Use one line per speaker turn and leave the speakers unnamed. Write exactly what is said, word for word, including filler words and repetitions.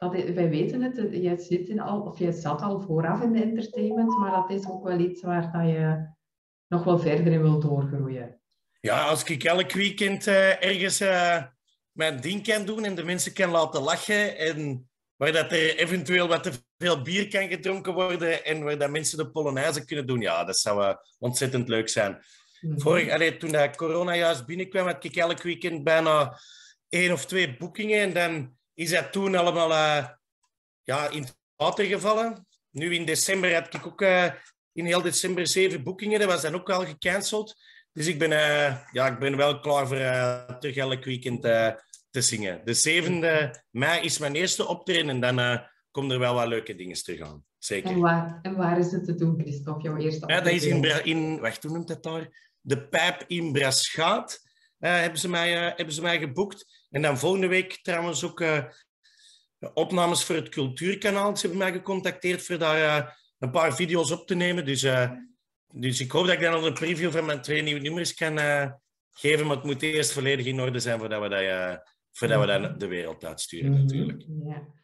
dat, wij weten het, jij zit in al, of jij zat al vooraf in de entertainment, maar dat is ook wel iets waar dat je nog wel verder in wilt doorgroeien.
Ja, als ik elk weekend uh, ergens uh, mijn ding kan doen en de mensen kan laten lachen en waar dat er eventueel wat te veel bier kan gedronken worden en waar dat mensen de Polonaise kunnen doen, ja, dat zou uh, ontzettend leuk zijn. Mm-hmm. Vorig, allee, toen dat corona juist binnenkwam, had ik elk weekend bijna één of twee boekingen en dan is dat toen allemaal uh, ja, in het water gevallen. Nu in december had ik ook uh, in heel december zeven boekingen, dat was dan ook al gecanceld. Dus ik ben, uh, ja, ik ben wel klaar voor uh, terug elk weekend uh, te zingen. De zevende mei is mijn eerste optreden en dan uh, komen er wel wat leuke dingen terug aan. Zeker.
En waar, en waar is het te doen, Christophe, jouw eerste optreden?
Ja, dat is in, Bra- in wacht, hoe noemt dat daar? De Pijp in Braschaat uh, hebben, ze mij, uh, hebben ze mij geboekt. En dan volgende week trouwens ook uh, opnames voor het Cultuurkanaal. Ze hebben mij gecontacteerd voor daar uh, een paar video's op te nemen. Dus... Uh, Dus ik hoop dat ik dan al een preview van mijn twee nieuwe nummers kan uh, geven, maar het moet eerst volledig in orde zijn voordat we dat, uh, voordat we dat de wereld uitsturen, natuurlijk.
Ja.